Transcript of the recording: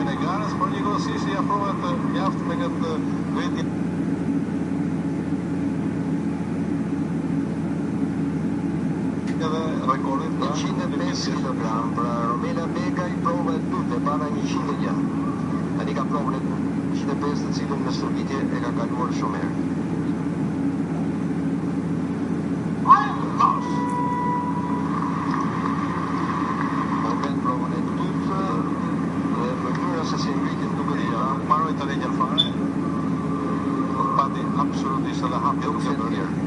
e garës, por njëkohësisht ja provat mjaft me këtë veti. Edhe rekordin 105 kg, pra Romela Beka i prova e dytë para 106. Tani ka provën e 105 të cilën në stërvitje e ka kaluar shumë herë. Provën e dytë dhe mënyra se si ngritin duke mbaroi të rejgjën fare, pati absolutisht edhe hapi opcionin.